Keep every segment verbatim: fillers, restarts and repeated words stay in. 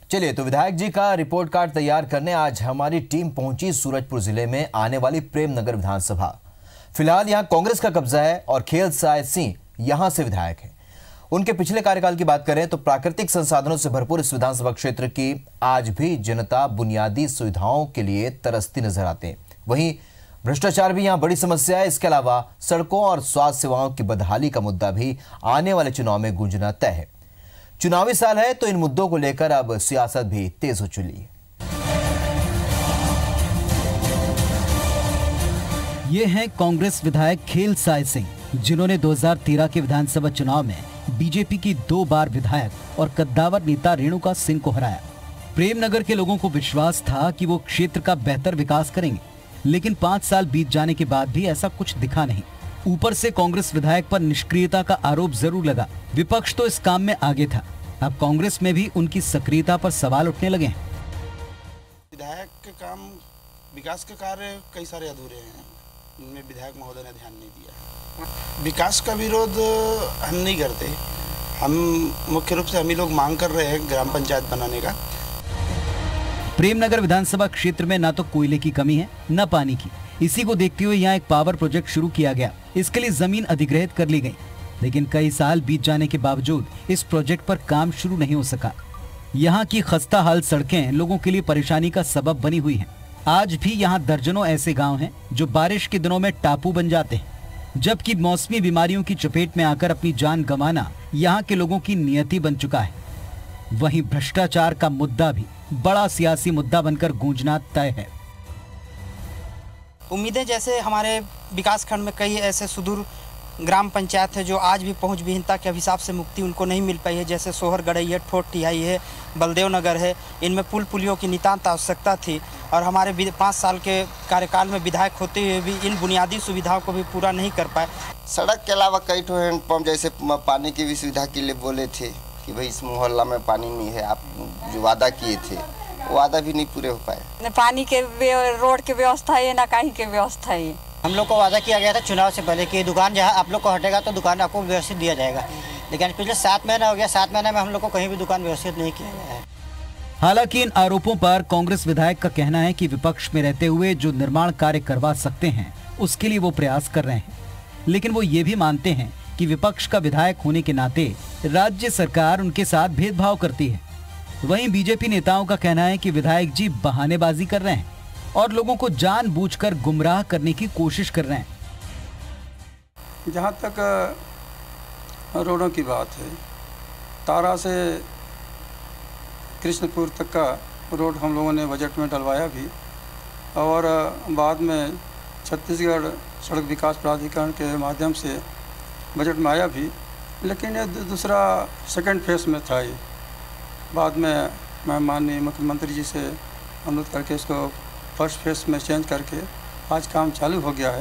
चलिए तो विधायक जी का रिपोर्ट कार्ड तैयार करने आज हमारी टीम पहुंची सूरजपुर जिले में आने वाली प्रेमनगर विधानसभा। फिलहाल यहां कांग्रेस का कब्जा है और खेलसाय सिंह यहां से विधायक हैं। उनके पिछले कार्यकाल की बात करें तो प्राकृतिक संसाधनों से भरपूर इस विधानसभा क्षेत्र की आज भी जनता बुनियादी सुविधाओं के लिए तरसती नजर आते हैं। वहीं भ्रष्टाचार भी यहां बड़ी समस्या है। इसके अलावा सड़कों और स्वास्थ्य सेवाओं की बदहाली का मुद्दा भी आने वाले चुनाव में गूंजना तय है। चुनावी साल है तो इन मुद्दों को लेकर अब सियासत भी तेज हो चुकी है। ये हैं कांग्रेस विधायक खेलसाय सिंह, जिन्होंने दो हज़ार तेरह के विधानसभा चुनाव में बीजेपी की दो बार विधायक और कद्दावर नेता रेणुका सिंह को हराया। प्रेमनगर के लोगों को विश्वास था कि वो क्षेत्र का बेहतर विकास करेंगे, लेकिन पाँच साल बीत जाने के बाद भी ऐसा कुछ दिखा नहीं। ऊपर से कांग्रेस विधायक पर निष्क्रियता का आरोप जरूर लगा। विपक्ष तो इस काम में आगे था, अब कांग्रेस में भी उनकी सक्रियता पर सवाल उठने लगे हैं। विधायक के काम, विकास के कार्य कई सारे अधूरे हैं, इनमें विधायक महोदय ने ध्यान नहीं दिया। विकास का विरोध हम नहीं करते, हम मुख्य रूप से हम ही लोग मांग कर रहे हैं ग्राम पंचायत बनाने का। प्रेमनगर विधानसभा क्षेत्र में ना तो कोयले की कमी है न पानी की। इसी को देखते हुए यहाँ एक पावर प्रोजेक्ट शुरू किया गया। इसके लिए जमीन अधिग्रहित कर ली गई, लेकिन कई साल बीत जाने के बावजूद इस प्रोजेक्ट पर काम शुरू नहीं हो सका। यहाँ की खस्ता हाल सड़कें लोगों के लिए परेशानी का सबब बनी हुई हैं। आज भी यहाँ दर्जनों ऐसे गांव हैं जो बारिश के दिनों में टापू बन जाते हैं, जबकि मौसमी बीमारियों की चपेट में आकर अपनी जान गंवाना यहाँ के लोगों की नियति बन चुका है। वहीं भ्रष्टाचार का मुद्दा भी बड़ा सियासी मुद्दा बनकर गूंजना तय है। उम्मीदें जैसे हमारे विकास खंड में कई ऐसे सुदूर ग्राम पंचायत है जो आज भी पहुंच विहीनता के अभिशाप से मुक्ति उनको नहीं मिल पाई है, जैसे सोहर गड़ई है, ठोट टिहाई है, बलदेव नगर है। इनमें पुल पुलियों की नितांत आवश्यकता थी और हमारे पाँच साल के कार्यकाल में विधायक होते हुए भी इन बुनियादी सुविधाओं को भी पूरा नहीं कर पाए। सड़क के अलावा कई ठो हैंडपम्प जैसे पानी की भी सुविधा के लिए बोले थे कि भाई इस मोहल्ला में पानी नहीं है, आप जो वादा किए थे वादा भी नहीं पूरे हो पाए। न पानी के रोड की व्यवस्था है ना कहीं की व्यवस्था है। हम लोग को वादा किया गया था चुनाव से पहले कि दुकान जहां आप लोग को हटेगा तो दुकान आपको व्यवस्थित दिया जाएगा, लेकिन पिछले सात महीने हो गया, सात महीने में हम लोग को कहीं भी दुकान व्यवस्थित नहीं किया गया है। हालांकि इन आरोपों पर कांग्रेस विधायक का कहना है कि विपक्ष में रहते हुए जो निर्माण कार्य करवा सकते हैं उसके लिए वो प्रयास कर रहे हैं, लेकिन वो ये भी मानते हैं कि विपक्ष का विधायक होने के नाते राज्य सरकार उनके साथ भेदभाव करती है। वहीं बीजेपी नेताओं का कहना है कि विधायक जी बहानेबाजी कर रहे हैं और लोगों को जानबूझकर गुमराह करने की कोशिश कर रहे हैं। जहाँ तक रोडों की बात है, तारा से कृष्णपुर तक का रोड हम लोगों ने बजट में डलवाया भी और बाद में छत्तीसगढ़ सड़क विकास प्राधिकरण के माध्यम से बजट में आया भी, लेकिन ये दूसरा सेकंड फेस में था। ये बाद में मैं माननीय मुख्यमंत्री जी से अनुरोध करके इसको फर्स्ट फेस में चेंज करके आज काम चालू हो गया है।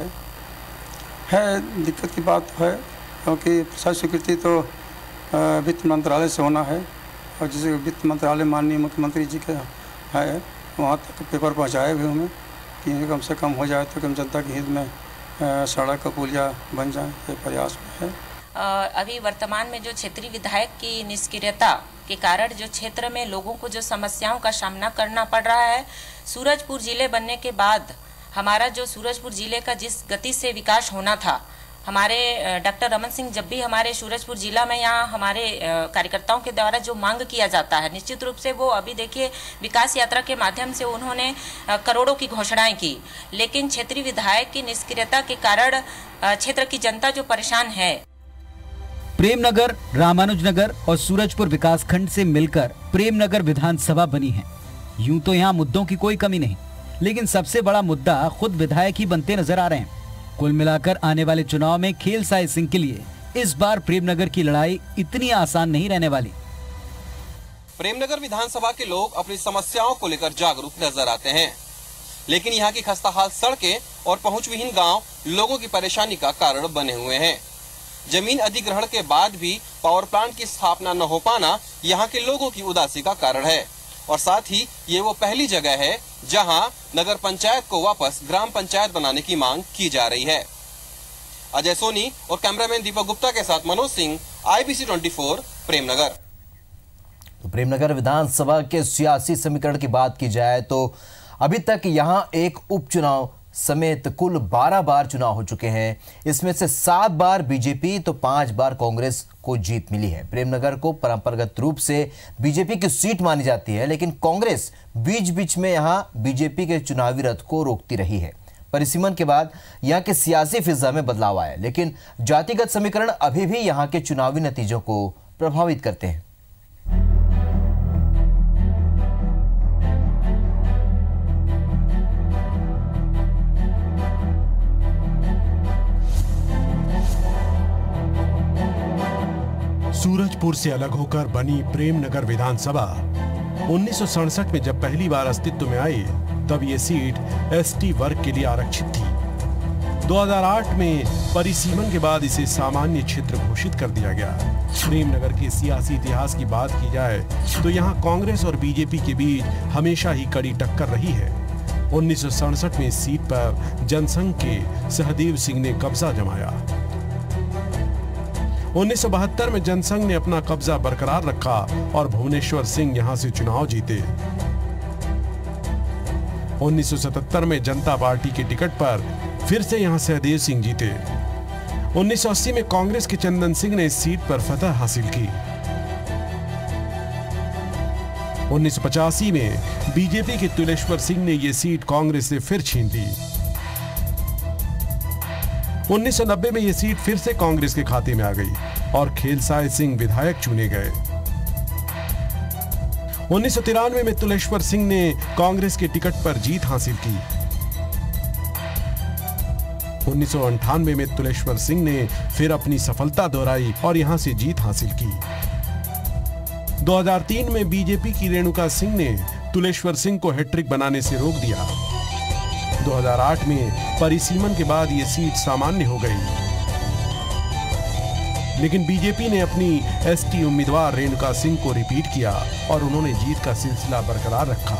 है दिक्कत की बात है क्योंकि प्रसाद स्वीकृति तो वित्त मंत्रालय से होना है और जिसे वित्त मंत्रालय माननीय मुख्यमंत्री जी के है वहाँ तक पेपर पहुँचाए भी हमें कि कम से कम हो जाए तो कम जनता के हित में सड़क का पुलिया बन जाए, ये प्रयास में है। अभी वर्तमान में जो क्षेत्रीय विधायक की निष्क्रियता के कारण जो क्षेत्र में लोगों को जो समस्याओं का सामना करना पड़ रहा है, सूरजपुर जिले बनने के बाद हमारा जो सूरजपुर जिले का जिस गति से विकास होना था, हमारे डॉक्टर रमन सिंह जब भी हमारे सूरजपुर जिला में यहाँ हमारे कार्यकर्ताओं के द्वारा जो मांग किया जाता है, निश्चित रूप से वो अभी देखिए विकास यात्रा के माध्यम से उन्होंने करोड़ों की घोषणाएं की, लेकिन क्षेत्रीय विधायक की निष्क्रियता के कारण क्षेत्र की जनता जो परेशान है। प्रेमनगर, रामानुजनगर और सूरजपुर विकासखंड से मिलकर प्रेमनगर विधानसभा बनी है। यूं तो यहाँ मुद्दों की कोई कमी नहीं, लेकिन सबसे बड़ा मुद्दा खुद विधायक ही बनते नजर आ रहे हैं। कुल मिलाकर आने वाले चुनाव में खेलसाय सिंह के लिए इस बार प्रेमनगर की लड़ाई इतनी आसान नहीं रहने वाली। प्रेमनगर विधानसभा के लोग अपनी समस्याओं को लेकर जागरूक नजर आते हैं, लेकिन यहाँ की खस्ताहाल सड़कें और पहुंच विहीन गाँव लोगों की परेशानी का कारण बने हुए हैं। जमीन अधिग्रहण के बाद भी पावर प्लांट की स्थापना न हो पाना यहाँ के लोगों की उदासी का कारण है और साथ ही ये वो पहली जगह है जहां नगर पंचायत को वापस ग्राम पंचायत बनाने की मांग की जा रही है। अजय सोनी और कैमरामैन दीपक गुप्ता के साथ Manoj Singh, I B C चौबीस, प्रेमनगर। तो प्रेमनगर विधानसभा के सियासी समीकरण की बात की जाए तो अभी तक यहां एक उपचुनाव समेत कुल बारह बार चुनाव हो चुके हैं। इसमें से सात बार बीजेपी तो पांच बार कांग्रेस को जीत मिली है। प्रेमनगर को परंपरागत रूप से बीजेपी की सीट मानी जाती है, लेकिन कांग्रेस बीच बीच में यहां बीजेपी के चुनावी रथ को रोकती रही है। परिसीमन के बाद यहां के सियासी फिजा में बदलाव आया, लेकिन जातिगत समीकरण अभी भी यहां के चुनावी नतीजों को प्रभावित करते हैं। सूरजपुर से अलग होकर बनी प्रेमनगर विधानसभा उन्नीस सौ सड़सठ में जब पहली बार अस्तित्व में आई, तब ये सीट एसटी वर्ग के लिए आरक्षित थी। दो हज़ार आठ में परिसीमन के बाद इसे सामान्य क्षेत्र घोषित कर दिया गया। प्रेमनगर के सियासी इतिहास की बात की जाए तो यहाँ कांग्रेस और बीजेपी के बीच हमेशा ही कड़ी टक्कर रही है। उन्नीस सौ सड़सठ में इस सीट पर जनसंघ के सहदेव सिंह ने कब्जा जमाया। उन्नीस सौ बहत्तर में जनसंघ ने अपना कब्जा बरकरार रखा और भुवनेश्वर सिंह यहां से चुनाव जीते। उन्नीस सौ सतहत्तर में जनता पार्टी के टिकट पर फिर से यहां सहदेव सिंह जीते। उन्नीस सौ अस्सी में कांग्रेस के चंदन सिंह ने इस सीट पर फतह हासिल की। उन्नीस सौ पचासी में बीजेपी के तुलेश्वर सिंह ने यह सीट कांग्रेस से फिर छीन ली। उन्नीस सौ नब्बे में यह सीट फिर से कांग्रेस के खाते में आ गई और खेलसाय सिंह विधायक चुने गए। उन्नीस सौ तिरानवे में तुलेश्वर सिंह ने कांग्रेस के टिकट पर जीत हासिल की। उन्नीस सौ अंठानवे में तुलेश्वर सिंह ने फिर अपनी सफलता दोहराई और यहां से जीत हासिल की। दो हज़ार तीन में बीजेपी की रेणुका सिंह ने तुलेश्वर सिंह को हैट्रिक बनाने से रोक दिया। दो हज़ार आठ में परिसीमन के बाद यह सीट सामान्य हो गई, लेकिन बीजेपी ने अपनी एसटी उम्मीदवार रेणुका सिंह को रिपीट किया और उन्होंने जीत का सिलसिला बरकरार रखा।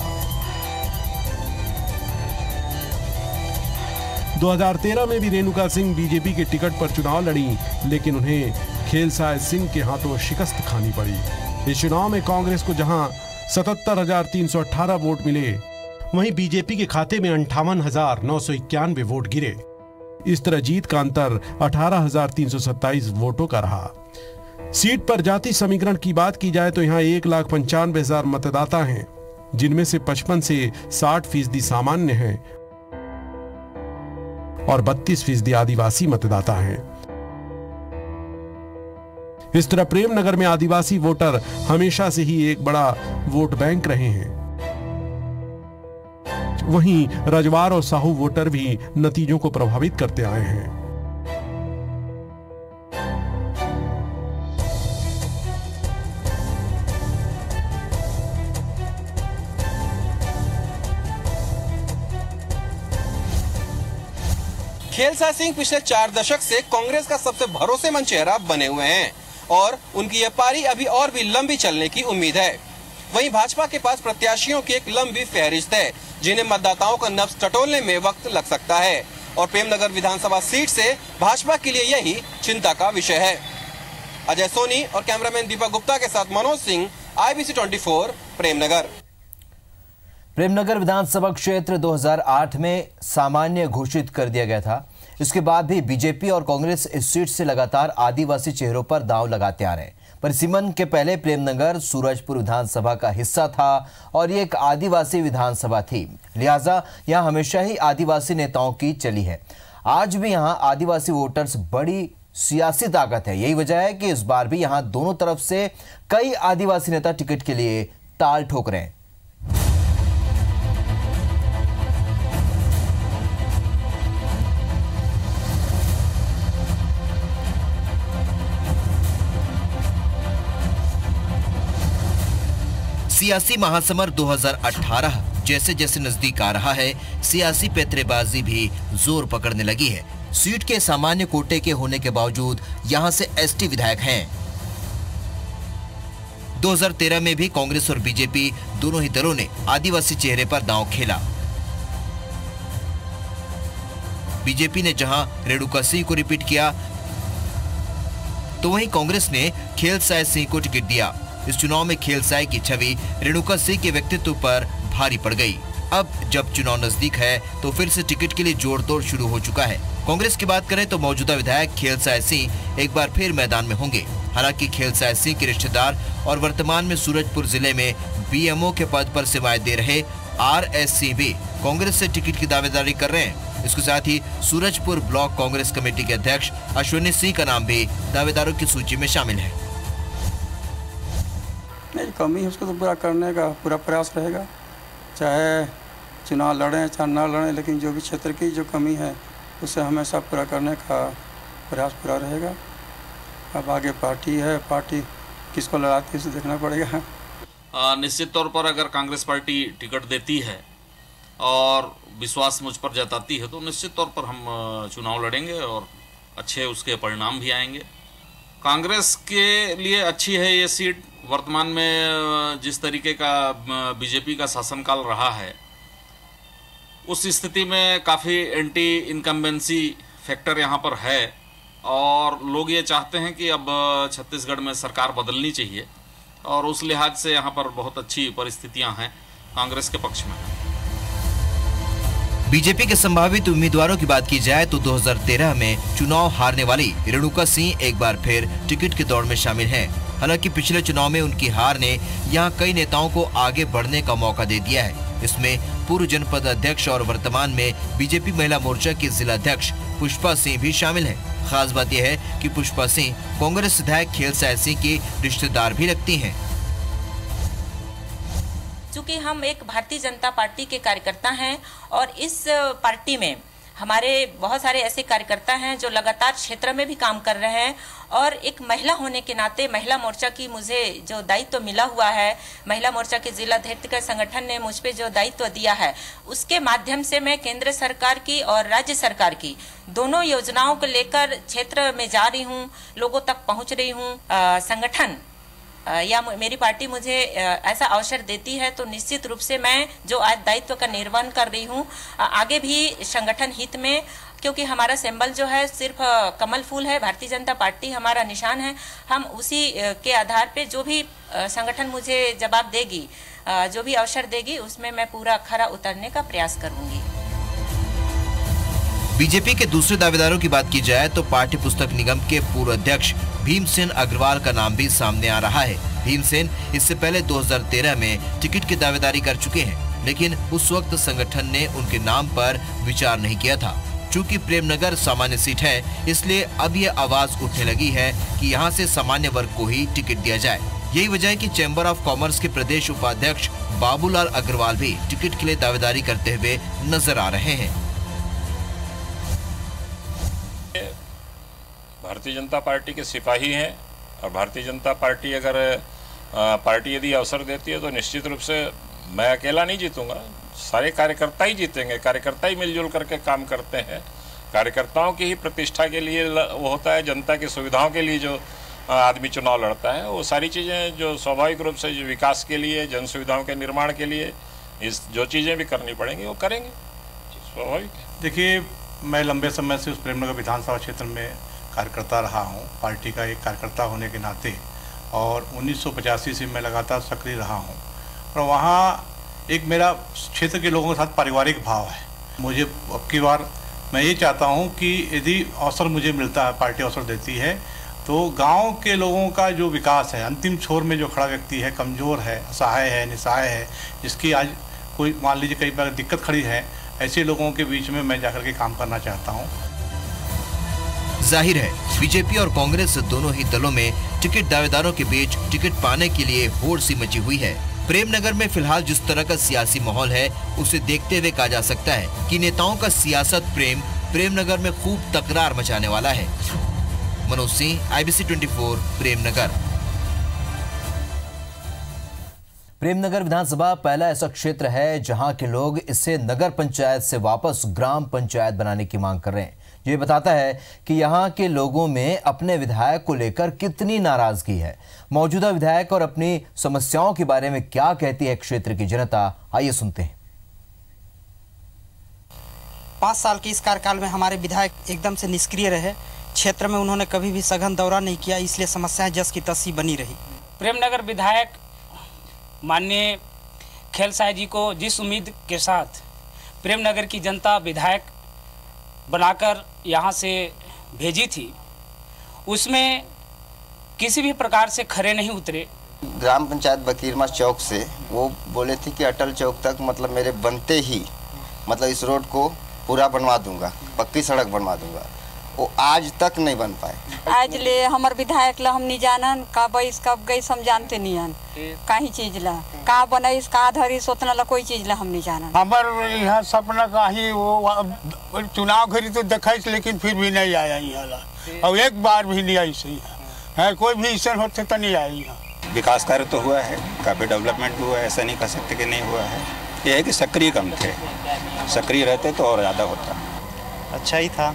दो हज़ार तेरह में भी रेणुका सिंह बीजेपी के टिकट पर चुनाव लड़ी, लेकिन उन्हें खेलसाय सिंह के हाथों शिकस्त खानी पड़ी। इस चुनाव में कांग्रेस को जहां सतहत्तर हजार तीन सौ अठारह वोट मिले, वहीं बीजेपी के खाते में अंठावन हजार नौ सौ इक्यानवे वोट गिरे। इस तरह जीत का अंतर अठारह हजार तीन सौ सत्ताईस वोटों का रहा। सीट पर जाति समीकरण की बात की जाए तो यहाँ एक लाख पंचानवे हजार मतदाता हैं, जिनमें से पचपन से साठ फीसदी सामान्य हैं और बत्तीस फीसदी आदिवासी मतदाता हैं। इस तरह प्रेमनगर में आदिवासी वोटर हमेशा से ही एक बड़ा वोट बैंक रहे हैं। वहीं रजवार और साहू वोटर भी नतीजों को प्रभावित करते आए हैं। खेलसाय सिंह पिछले चार दशक से कांग्रेस का सबसे भरोसेमंद चेहरा बने हुए हैं और उनकी यह पारी अभी और भी लंबी चलने की उम्मीद है। वहीं भाजपा के पास प्रत्याशियों की एक लंबी फहरिस्त है, जिन्हें मतदाताओं का नब्ज टटोलने में वक्त लग सकता है और प्रेमनगर विधानसभा सीट से भाजपा के लिए यही चिंता का विषय है। अजय सोनी और कैमरामैन दीपक गुप्ता के साथ Manoj Singh, I B C चौबीस, प्रेमनगर। प्रेमनगर विधानसभा क्षेत्र दो हज़ार आठ में सामान्य घोषित कर दिया गया था। इसके बाद भी बीजेपी और कांग्रेस इस सीट से लगातार आदिवासी चेहरों पर दांव लगाते आ रहे हैं। परिसीमन के पहले प्रेमनगर सूरजपुर विधानसभा का हिस्सा था और ये एक आदिवासी विधानसभा थी, लिहाजा यहां हमेशा ही आदिवासी नेताओं की चली है। आज भी यहां आदिवासी वोटर्स बड़ी सियासी ताकत है। यही वजह है कि इस बार भी यहां दोनों तरफ से कई आदिवासी नेता टिकट के लिए ताल ठोक रहे हैं। सियासी महासमर दो हज़ार अठारह जैसे जैसे नजदीक आ रहा है, सियासी पैतरेबाजी भी जोर पकड़ने लगी है। सीट के सामान्य कोटे के होने के बावजूद यहां से एसटी विधायक हैं। दो हज़ार तेरह में भी कांग्रेस और बीजेपी दोनों ही दलों ने आदिवासी चेहरे पर दांव खेला। बीजेपी ने जहां रेणुका सिंह को रिपीट किया, तो वहीं कांग्रेस ने खेलसाय सिंह को टिकट दिया। इस चुनाव में खेलसाई की छवि रेणुका सिंह के व्यक्तित्व पर भारी पड़ गई। अब जब चुनाव नजदीक है तो फिर से टिकट के लिए जोड़-तोड़ शुरू हो चुका है। कांग्रेस की बात करें तो मौजूदा विधायक खेलसाई सिंह एक बार फिर मैदान में होंगे। हालांकि खेलसाई सिंह के रिश्तेदार और वर्तमान में सूरजपुर जिले में बीएमओ के पद पर सेवाएं दे रहे आरएससी भी कांग्रेस से टिकट की दावेदारी कर रहे हैं। इसके साथ ही सूरजपुर ब्लॉक कांग्रेस कमेटी के अध्यक्ष अश्विनी सिंह का नाम भी दावेदारों की सूची में शामिल है। नहीं, कमी है उसको तो पूरा करने का पूरा प्रयास रहेगा, चाहे चुनाव लड़ें चाहे ना लड़ें, लेकिन जो भी क्षेत्र की जो कमी है उसे हमेशा पूरा करने का प्रयास पूरा रहेगा। अब आगे पार्टी है, पार्टी किसको लड़ाती है उसे देखना पड़ेगा। निश्चित तौर पर अगर कांग्रेस पार्टी टिकट देती है और विश्वास मुझ पर जताती है तो निश्चित तौर पर हम चुनाव लड़ेंगे और अच्छे उसके परिणाम भी आएंगे। कांग्रेस के लिए अच्छी है ये सीट। वर्तमान में जिस तरीके का बीजेपी का शासनकाल रहा है उस स्थिति में काफ़ी एंटी इनकम्बेंसी फैक्टर यहाँ पर है और लोग ये चाहते हैं कि अब छत्तीसगढ़ में सरकार बदलनी चाहिए और उस लिहाज से यहाँ पर बहुत अच्छी परिस्थितियाँ हैं कांग्रेस के पक्ष में। बीजेपी के संभावित उम्मीदवारों की बात की जाए तो दो हज़ार तेरह में चुनाव हारने वाली रेणुका सिंह एक बार फिर टिकट की दौड़ में शामिल हैं। हालांकि पिछले चुनाव में उनकी हार ने यहां कई नेताओं को आगे बढ़ने का मौका दे दिया है। इसमें पूर्व जनपद अध्यक्ष और वर्तमान में बीजेपी महिला मोर्चा की जिला अध्यक्ष पुष्पा सिंह भी शामिल है। खास बात यह है कि पुष्पा सिंह कांग्रेस विधायक खेलसाई सिंह की रिश्तेदार भी लगती हैं। चूँकि हम एक भारतीय जनता पार्टी के कार्यकर्ता हैं और इस पार्टी में हमारे बहुत सारे ऐसे कार्यकर्ता हैं जो लगातार क्षेत्र में भी काम कर रहे हैं और एक महिला होने के नाते महिला मोर्चा की मुझे जो दायित्व मिला हुआ है, महिला मोर्चा के जिला अध्यक्ष के संगठन ने मुझ पे जो दायित्व दिया है उसके माध्यम से मैं केंद्र सरकार की और राज्य सरकार की दोनों योजनाओं को लेकर क्षेत्र में जा रही हूँ, लोगों तक पहुँच रही हूँ। संगठन या मेरी पार्टी मुझे ऐसा अवसर देती है तो निश्चित रूप से मैं जो आज दायित्व का निर्वहन कर रही हूँ आगे भी संगठन हित में, क्योंकि हमारा सिंबल जो है सिर्फ कमल फूल है, भारतीय जनता पार्टी हमारा निशान है। हम उसी के आधार पे जो भी संगठन मुझे जवाब देगी, जो भी अवसर देगी उसमें मैं पूरा खरा उतरने का प्रयास करूंगी। बीजेपी के दूसरे दावेदारों की बात की जाए तो पाठ्य पुस्तक निगम के पूर्व अध्यक्ष भीमसेन अग्रवाल का नाम भी सामने आ रहा है। भीमसेन इससे पहले दो हज़ार तेरह में टिकट की दावेदारी कर चुके हैं, लेकिन उस वक्त संगठन ने उनके नाम पर विचार नहीं किया था। चूंकि प्रेमनगर सामान्य सीट है, इसलिए अब ये आवाज उठने लगी है कि यहाँ से सामान्य वर्ग को ही टिकट दिया जाए। यही वजह है कि चैम्बर ऑफ कॉमर्स के प्रदेश उपाध्यक्ष बाबूलाल अग्रवाल भी टिकट के लिए दावेदारी करते हुए नजर आ रहे हैं। भारतीय जनता पार्टी के सिपाही हैं और भारतीय जनता पार्टी अगर पार्टी यदि अवसर देती है तो निश्चित रूप से मैं अकेला नहीं जीतूंगा, सारे कार्यकर्ता ही जीतेंगे। कार्यकर्ता ही मिलजुल करके काम करते हैं। कार्यकर्ताओं की ही प्रतिष्ठा के लिए वो होता है, जनता की सुविधाओं के लिए जो आदमी चुनाव लड़ता है वो सारी चीज़ें जो स्वाभाविक रूप से जो विकास के लिए, जन सुविधाओं के निर्माण के लिए इस जो चीज़ें भी करनी पड़ेंगी वो करेंगे, स्वाभाविक है। देखिए, मैं लंबे समय से उस प्रेमनगर विधानसभा क्षेत्र में कार्यकर्ता रहा हूं, पार्टी का एक कार्यकर्ता होने के नाते, और उन्नीस सौ पचासी से मैं लगातार सक्रिय रहा हूं। और वहां एक मेरा क्षेत्र के लोगों के साथ पारिवारिक भाव है। मुझे अब की बार मैं ये चाहता हूं कि यदि अवसर मुझे मिलता है, पार्टी अवसर देती है, तो गांव के लोगों का जो विकास है, अंतिम छोर में जो खड़ा व्यक्ति है, कमज़ोर है, असहाय है, निसहाय है, जिसकी आज कोई मान लीजिए कई बार दिक्कत खड़ी है, ऐसे लोगों के बीच में मैं जाकर के काम करना चाहता हूँ। जाहिर है बीजेपी और कांग्रेस दोनों ही दलों में टिकट दावेदारों के बीच टिकट पाने के लिए होड़ सी मची हुई है। प्रेमनगर में फिलहाल जिस तरह का सियासी माहौल है उसे देखते हुए कहा जा सकता है कि नेताओं का सियासत प्रेम प्रेमनगर में खूब तकरार मचाने वाला है। Manoj Singh, I B C चौबीस, प्रेमनगर। प्रेमनगर विधानसभा पहला ऐसा क्षेत्र है जहां के लोग इसे नगर पंचायत से वापस ग्राम पंचायत बनाने की मांग कर रहे हैं। ये बताता है कि यहाँ के लोगों में अपने विधायक को लेकर कितनी नाराजगी है। मौजूदा विधायक और अपनी समस्याओं के बारे में क्या कहती है क्षेत्र की जनता, आइए सुनते हैं। पाँच साल के इस कार्यकाल में हमारे विधायक एकदम से निष्क्रिय रहे। क्षेत्र में उन्होंने कभी भी सघन दौरा नहीं किया, इसलिए समस्याएं जस की तस ही बनी रही। प्रेमनगर विधायक माननीय खेलसाय जी को जिस उम्मीद के साथ प्रेमनगर की जनता विधायक बनाकर यहाँ से भेजी थी, उसमें किसी भी प्रकार से खरे नहीं उतरे। ग्राम पंचायत बकीरमा चौक से वो बोले थे कि अटल चौक तक मतलब मेरे बनते ही मतलब इस रोड को पूरा बनवा दूंगा, पक्की सड़क बनवा दूंगा। वो आज तक नहीं बन पाए। आज ले हमार विधायक ला हम नहीं जानन का बैस कब गई हम जानते नहीं हन कहीं चीज ला का बनाई का धरी सोतना ला कोई चीज ला हम नहीं जानन। हमार यहाँ सपना का ही वो चुनाव घड़ी तो देखा, लेकिन फिर भी नहीं आया यहाँ ला, और एक बार भी नहीं आई सही है, कोई भी ऐसा होते तो नहीं आया यहाँ। विकास कार्य तो हुआ है, काफ़ी डेवलपमेंट हुआ है, ऐसा नहीं कह सकते कि नहीं हुआ है। ये है कि सक्रिय कम थे, सक्रिय रहते तो और ज़्यादा होता। अच्छा ही था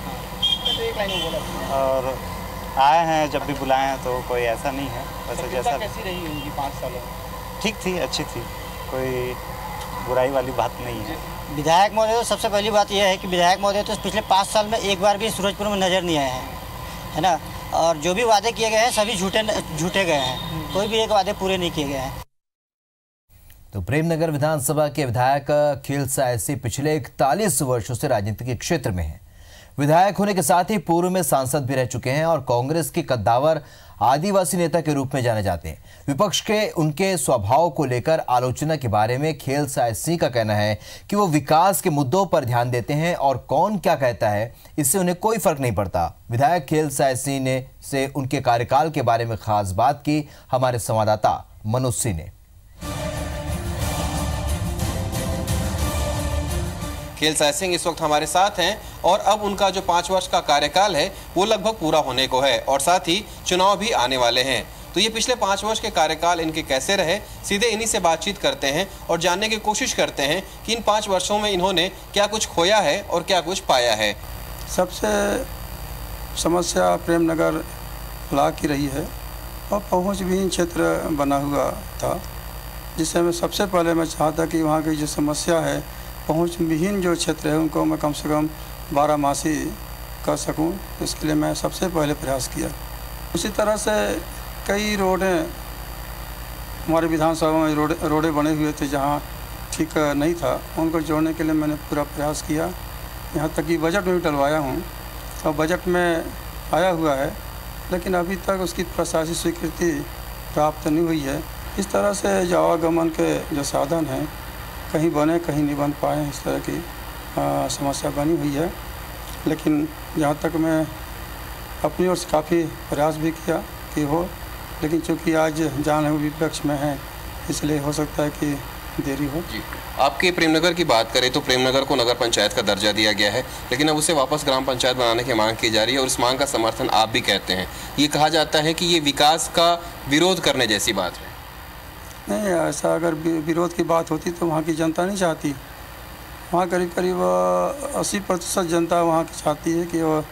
और आए हैं, जब भी बुलाए हैं तो कोई ऐसा नहीं है। वैसे जैसा कैसी रही उनकी पाँच सालों ठीक थी, अच्छी थी, कोई बुराई वाली बात नहीं है। विधायक महोदय तो सबसे पहली बात यह है कि विधायक महोदय तो पिछले पाँच साल में एक बार भी सूरजपुर में नज़र नहीं आए हैं, है ना। और जो भी वादे किए गए हैं सभी झूठे झूठे गए हैं, कोई भी एक वादे पूरे नहीं किए गए हैं। तो प्रेमनगर विधानसभा के विधायक खेलसाय सिंह पिछले इकतालीस वर्षों से राजनीतिक क्षेत्र में हैं। विधायक होने के साथ ही पूर्व में सांसद भी रह चुके हैं और कांग्रेस के कद्दावर आदिवासी नेता के रूप में जाने जाते हैं। विपक्ष के उनके स्वभाव को लेकर आलोचना के बारे में खेलसाय सिंह का कहना है कि वो विकास के मुद्दों पर ध्यान देते हैं और कौन क्या कहता है इससे उन्हें कोई फर्क नहीं पड़ता। विधायक खेलसाय सिंह ने से उनके कार्यकाल के बारे में खास बात की हमारे संवाददाता मनोज सिंह ने। खेलसाय सिंह इस वक्त हमारे साथ हैं और अब उनका जो पाँच वर्ष का कार्यकाल है वो लगभग पूरा होने को है और साथ ही चुनाव भी आने वाले हैं। तो ये पिछले पाँच वर्ष के कार्यकाल इनके कैसे रहे, सीधे इन्हीं से बातचीत करते हैं और जानने की कोशिश करते हैं कि इन पाँच वर्षों में इन्होंने क्या कुछ खोया है और क्या कुछ पाया है। सबसे समस्या प्रेमनगर ब्लॉक की रही है और पहुँच विहीन क्षेत्र बना हुआ था, जिससे मैं सबसे पहले मैं चाहता कि वहाँ की जो समस्या है पहुँच विहीन जो क्षेत्र है उनको मैं कम से कम बारहमासी कर सकूं, इसके लिए मैं सबसे पहले प्रयास किया। उसी तरह से कई रोडें हमारे विधानसभा में रोडे रोडे बने हुए थे जहां ठीक नहीं था, उनको जोड़ने के लिए मैंने पूरा प्रयास किया। यहां तक कि बजट में भी डलवाया हूं और बजट में आया हुआ है, लेकिन अभी तक उसकी प्रशासनिक स्वीकृति प्राप्त नहीं हुई है। इस तरह से जो आवागमन के जो साधन हैं कहीं बने कहीं नहीं बन पाए, इस तरह की आ, समस्या बनी हुई है। लेकिन जहाँ तक मैं अपनी ओर से काफ़ी प्रयास भी किया कि हो, लेकिन चूँकि आज जान है विपक्ष में है इसलिए हो सकता है कि देरी हो। जी, आपके प्रेमनगर की बात करें तो प्रेमनगर को नगर पंचायत का दर्जा दिया गया है, लेकिन अब उसे वापस ग्राम पंचायत बनाने की मांग की जा रही है और इस मांग का समर्थन आप भी कहते हैं। ये कहा जाता है कि ये विकास का विरोध करने जैसी बात है। नहीं, ऐसा अगर विरोध की बात होती तो वहाँ की जनता नहीं चाहती। वहाँ करीब करीब अस्सी प्रतिशत जनता वहाँ की चाहती है कि वो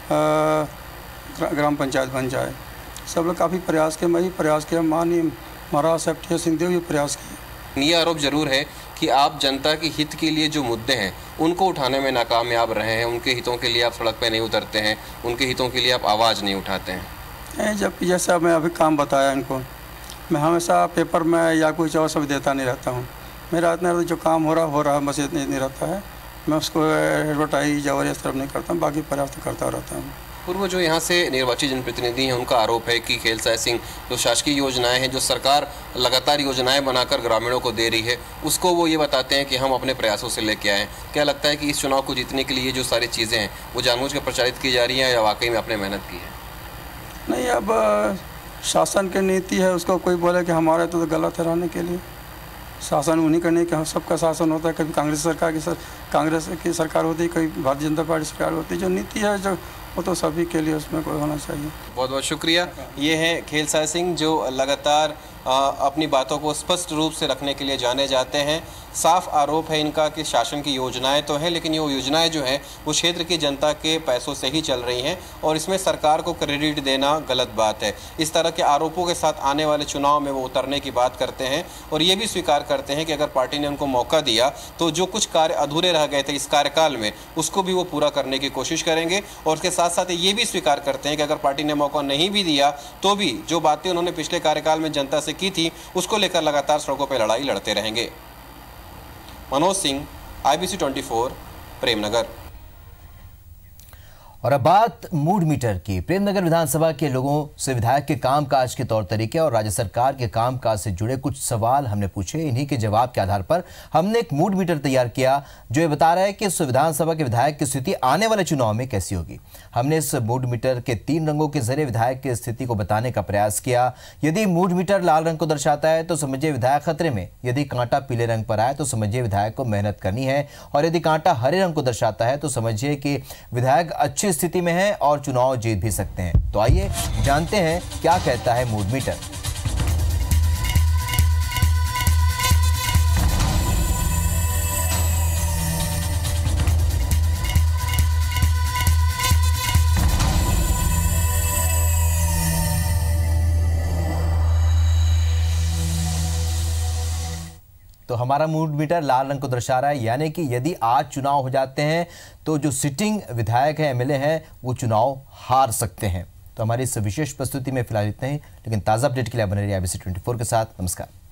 ग्राम पंचायत बन जाए। सब लोग काफ़ी प्रयास किए, मैं भी प्रयास किया, माननीय महाराज सेफ्टी सिंहदेव भी प्रयास किए। ये आरोप जरूर है कि आप जनता के हित के लिए जो मुद्दे हैं उनको उठाने में नाकामयाब रहे हैं, उनके हितों के लिए आप सड़क पे नहीं उतरते हैं, उनके हितों के लिए आप आवाज़ नहीं उठाते हैं। जब जैसा मैं अभी काम बताया इनको, मैं हमेशा पेपर में या कुछ और सब देता नहीं रहता हूँ। मेरा इतना जो काम हो रहा हो रहा बस इतना नहीं रहता है, मैं उसको एडवर्टाइज और इस तरफ नहीं करता हूँ, बाकी प्रयास तो करता रहता हूँ। पूर्व जो यहाँ से निर्वाचित जनप्रतिनिधि हैं उनका आरोप है कि खेलसाय सिंह जो शासकीय योजनाएं हैं, जो सरकार लगातार योजनाएं बनाकर ग्रामीणों को दे रही है, उसको वो ये बताते हैं कि हम अपने प्रयासों से लेके आए। क्या लगता है कि इस चुनाव को जीतने के लिए जो सारी चीज़ें हैं वो जानबूझकर प्रचारित की जा रही हैं या वाकई में आपने मेहनत की है? नहीं, अब शासन की नीति है, उसको कोई बोले कि हमारे तो गलत है रहने के लिए। शासन उन्हीं का नहीं कि सबका शासन होता है, कभी कांग्रेस सरकार की सर कांग्रेस की सरकार होती है, कभी भारतीय जनता पार्टी सरकार होती है। जो नीति है जो वो तो सभी के लिए उसमें कोई होना चाहिए। बहुत बहुत शुक्रिया। ये हैं खेलसाय सिंह जो लगातार आ, अपनी बातों को स्पष्ट रूप से रखने के लिए जाने जाते हैं। साफ आरोप है इनका कि शासन की योजनाएं तो हैं, लेकिन ये योजनाएं जो हैं वो क्षेत्र की जनता के पैसों से ही चल रही हैं और इसमें सरकार को क्रेडिट देना गलत बात है। इस तरह के आरोपों के साथ आने वाले चुनाव में वो उतरने की बात करते हैं और ये भी स्वीकार करते हैं कि अगर पार्टी ने उनको मौका दिया तो जो कुछ कार्य अधूरे रह गए थे इस कार्यकाल में उसको भी वो पूरा करने की कोशिश करेंगे। और उसके साथ साथ ये भी स्वीकार करते हैं कि अगर पार्टी ने मौका नहीं भी दिया तो भी जो बातें उन्होंने पिछले कार्यकाल में जनता से की थी उसको लेकर लगातार सड़कों पर लड़ाई लड़ते रहेंगे। Manoj Singh, I B C twenty four, Premnagar. और अब बात मूड मीटर की। प्रेमनगर विधानसभा के लोगों से विधायक के कामकाज के तौर तरीके और राज्य सरकार के कामकाज से जुड़े कुछ सवाल हमने पूछे। इन्हीं के जवाब के आधार पर हमने एक मूड मीटर तैयार किया जो ये बता रहा है कि इस विधानसभा के विधायक की स्थिति आने वाले चुनाव में कैसी होगी। हमने इस मूड मीटर के तीन रंगों के जरिए विधायक की स्थिति को बताने का प्रयास किया। यदि मूड मीटर लाल रंग को दर्शाता है तो समझिए विधायक खतरे में, यदि कांटा पीले रंग पर आए तो समझिए विधायक को मेहनत करनी है, और यदि कांटा हरे रंग को दर्शाता है तो समझिए कि विधायक अच्छी स्थिति में है और चुनाव जीत भी सकते हैं। तो आइए जानते हैं क्या कहता है मूड मीटर। तो हमारा मूड मीटर लाल रंग को दर्शा रहा है, यानी कि यदि आज चुनाव हो जाते हैं तो जो सिटिंग विधायक हैं, एमएलए हैं, वो चुनाव हार सकते हैं। तो हमारी इस विशेष प्रस्तुति में फिलहाल इतना ही, लेकिन ताज़ा अपडेट के लिए बने रहिए I B C twenty four के साथ। नमस्कार।